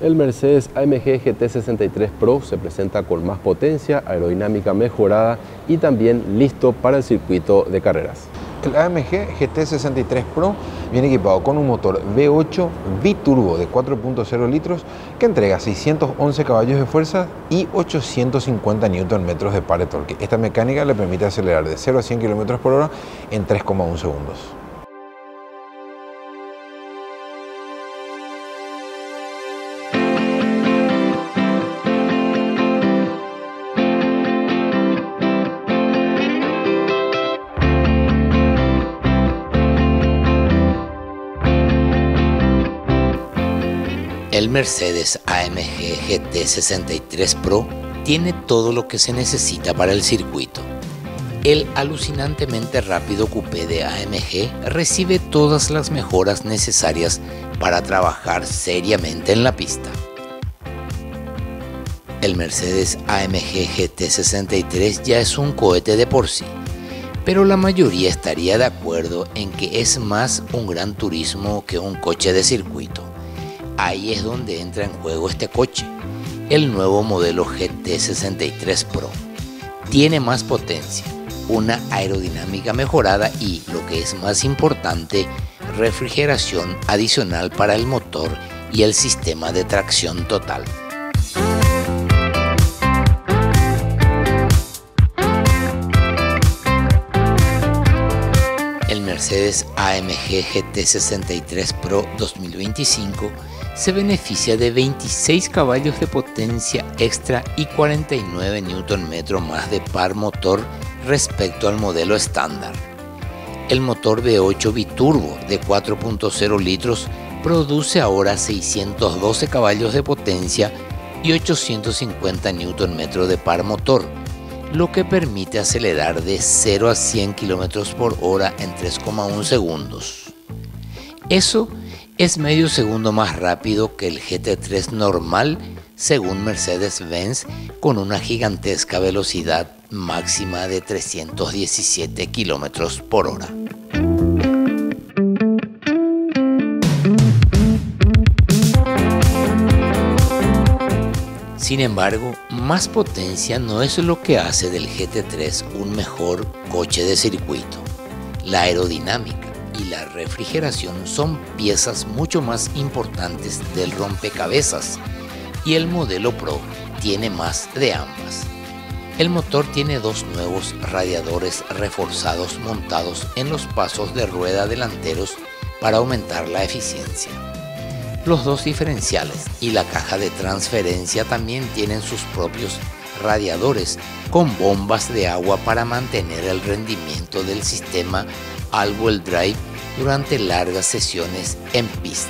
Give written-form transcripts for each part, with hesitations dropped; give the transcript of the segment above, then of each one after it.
El Mercedes AMG GT 63 Pro se presenta con más potencia, aerodinámica mejorada y también listo para el circuito de carreras. El AMG GT 63 Pro viene equipado con un motor V8 biturbo de 4.0 litros que entrega 611 caballos de fuerza y 850 Nm de par de torque. Esta mecánica le permite acelerar de 0 a 100 km por hora en 3,1 segundos. El Mercedes AMG GT 63 Pro tiene todo lo que se necesita para el circuito. El alucinantemente rápido coupé de AMG recibe todas las mejoras necesarias para trabajar seriamente en la pista. El Mercedes AMG GT 63 ya es un cohete de por sí, pero la mayoría estaría de acuerdo en que es más un gran turismo que un coche de circuito. Ahí es donde entra en juego este coche, el nuevo modelo GT 63 Pro. Tiene más potencia, una aerodinámica mejorada y, lo que es más importante, refrigeración adicional para el motor y el sistema de tracción total. El Mercedes AMG GT 63 Pro 2025 se beneficia de 26 caballos de potencia extra y 49 Nm más de par motor respecto al modelo estándar. El motor V8 biturbo de 4.0 litros produce ahora 612 caballos de potencia y 850 Nm de par motor, lo que permite acelerar de 0 a 100 km por hora en 3,1 segundos. Eso es medio segundo más rápido que el GT3 normal, según Mercedes-Benz, con una gigantesca velocidad máxima de 317 km por hora. Sin embargo, más potencia no es lo que hace del GT3 un mejor coche de circuito. La aerodinámica y la refrigeración son piezas mucho más importantes del rompecabezas, y el modelo Pro tiene más de ambas. El motor tiene dos nuevos radiadores reforzados montados en los pasos de rueda delanteros para aumentar la eficiencia. Los dos diferenciales y la caja de transferencia también tienen sus propios radiadores con bombas de agua para mantener el rendimiento del sistema all-wheel drive durante largas sesiones en pista.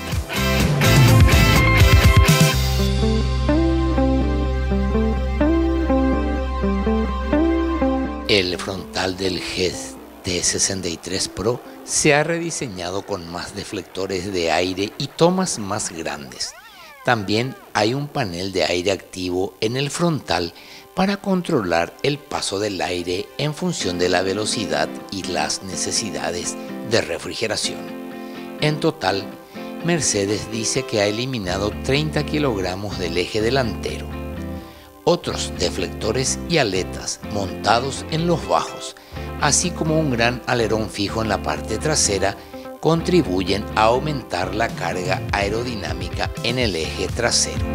El frontal del GT 63 Pro se ha rediseñado con más deflectores de aire y tomas más grandes. También hay un panel de aire activo en el frontal para controlar el paso del aire en función de la velocidad y las necesidades de refrigeración. En total, Mercedes dice que ha eliminado 30 kilogramos del eje delantero. Otros deflectores y aletas montados en los bajos, así como un gran alerón fijo en la parte trasera, contribuyen a aumentar la carga aerodinámica en el eje trasero.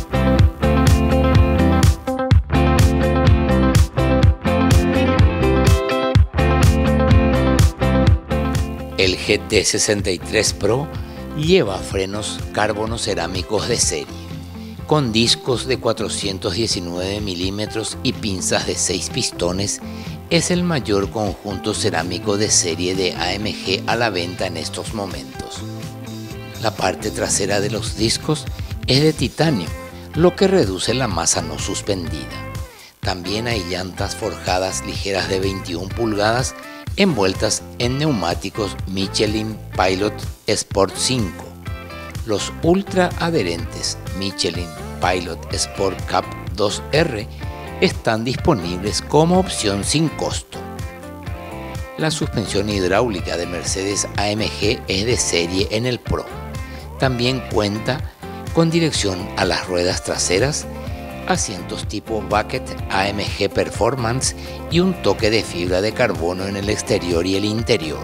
El GT 63 Pro lleva frenos carbonocerámicos de serie, con discos de 419 milímetros y pinzas de 6 pistones. Es el mayor conjunto cerámico de serie de AMG a la venta en estos momentos. La parte trasera de los discos es de titanio, lo que reduce la masa no suspendida. También hay llantas forjadas ligeras de 21 pulgadas envueltas en neumáticos Michelin Pilot Sport 5. Los ultra adherentes Michelin Pilot Sport Cup 2R están disponibles como opción sin costo. La suspensión hidráulica de Mercedes AMG es de serie en el Pro. También cuenta con dirección a las ruedas traseras, asientos tipo Bucket AMG Performance y un toque de fibra de carbono en el exterior y el interior.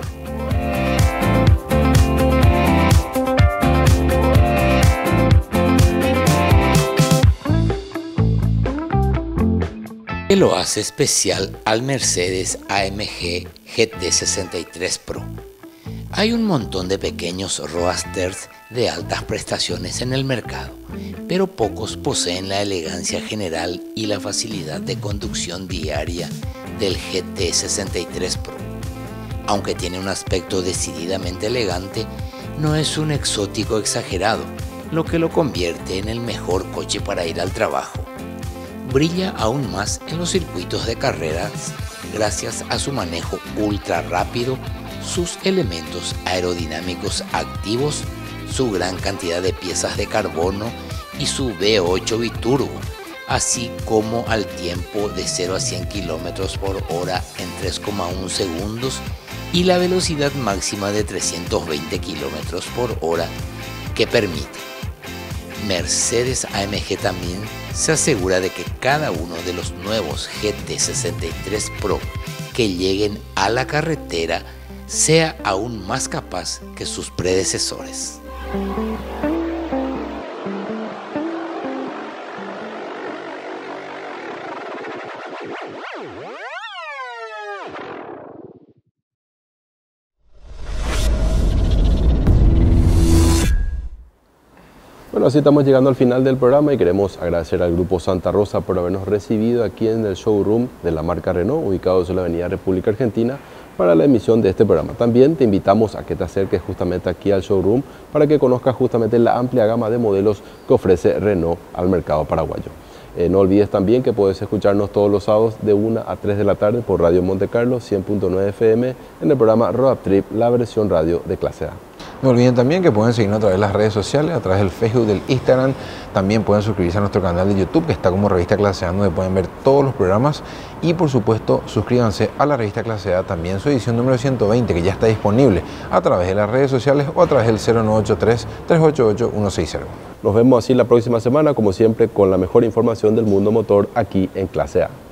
¿Qué lo hace especial al Mercedes AMG GT63 Pro? Hay un montón de pequeños roadsters de altas prestaciones en el mercado, pero pocos poseen la elegancia general y la facilidad de conducción diaria del GT63 Pro. Aunque tiene un aspecto decididamente elegante, no es un exótico exagerado, lo que lo convierte en el mejor coche para ir al trabajo. Brilla aún más en los circuitos de carreras gracias a su manejo ultra rápido, sus elementos aerodinámicos activos, su gran cantidad de piezas de carbono y su V8 biturbo, así como al tiempo de 0 a 100 km por hora en 3,1 segundos y la velocidad máxima de 320 km por hora que permite. Mercedes AMG también se asegura de que cada uno de los nuevos GT63 Pro que lleguen a la carretera sea aún más capaz que sus predecesores. Bueno, así estamos llegando al final del programa y queremos agradecer al Grupo Santa Rosa por habernos recibido aquí en el showroom de la marca Renault, ubicados en la Avenida República Argentina, para la emisión de este programa. También te invitamos a que te acerques justamente aquí al showroom para que conozcas justamente la amplia gama de modelos que ofrece Renault al mercado paraguayo. No olvides también que puedes escucharnos todos los sábados de 1 a 3 de la tarde por Radio Monte Carlo 100.9 FM en el programa Road Trip, la versión radio de clase A. No olviden también que pueden seguirnos a través de las redes sociales, a través del Facebook, del Instagram. También pueden suscribirse a nuestro canal de YouTube, que está como Revista Clase A, donde pueden ver todos los programas. Y por supuesto, suscríbanse a la Revista Clase A, también su edición número 120, que ya está disponible a través de las redes sociales o a través del 0983-388-160. Nos vemos así la próxima semana, como siempre, con la mejor información del mundo motor aquí en Clase A.